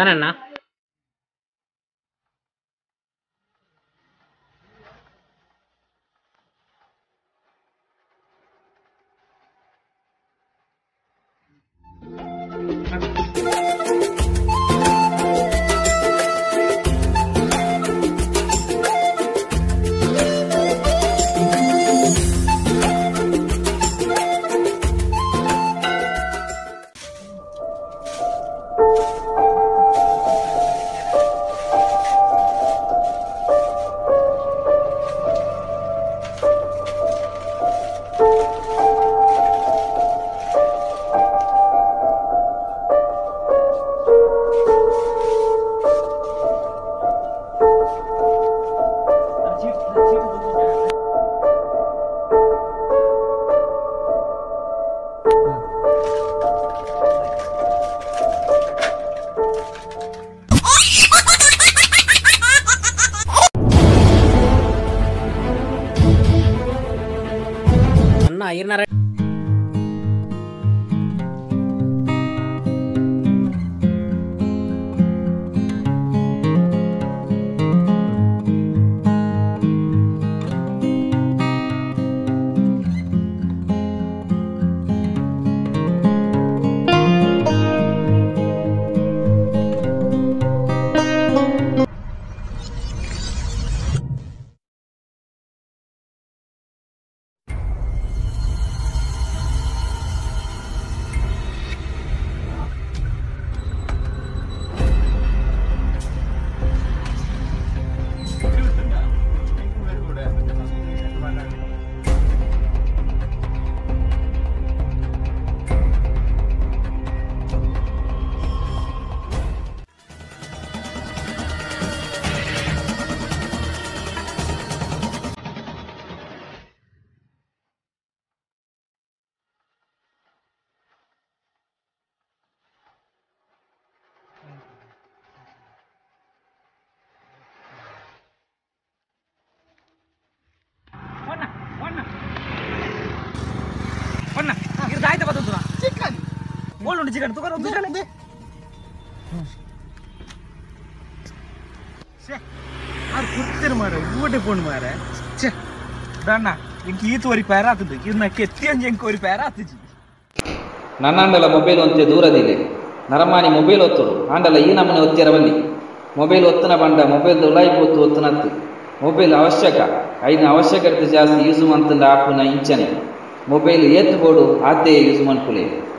ಅದಾನಣ್ಣ. ಐರ್ನರ chicken ತಗೋ ಕುರ್ತಿರ್ ಮಾರ ಊಟ ಪೋಣ್ ಮಾರ ದಣ್ಣ ಇಂಕ ಈತ ಒರಿ ಪ್ಯಾರ ಆತದ ಇನ್ನ ಕೆತ್ತಿ ಅಂಜ ಇಂಕ ಒರಿ ಪ್ಯಾರ ಆತಜಿ ನನ್ನಂಡಲ ಮೊಬೈಲ್ ಒಂತೆ ದೂರದಿಲ್ಲ ನರಮಾನಿ ಮೊಬೈಲ್ ಒತ್ತುಡು ಆಂಡಲ ಈ ನಮನೆ ಒತ್ತಿರ ಬಲ್ಲಿ ಮೊಬೈಲ್ ಒತ್ತನ ಬಂಡ ಮೊಬೈಲ್ ಉಲಾಯಿ ಪೋತು ಒತ್ತನತ್ತು ಮೊಬೈಲ್ ಅವಶ್ಯಕ ಐನ ಅವಶ್ಯಕತೆ ಜಾಸ್ತಿ ಯೂಸ್ ಮಂತಂದ ಆಪುನ ಇಂಚನೆ ಮೊಬೈಲ್ ಏತ್ ಬೋಡು ಆತೆ ಯೂಸ್ ಮನ್ಪುಲೆ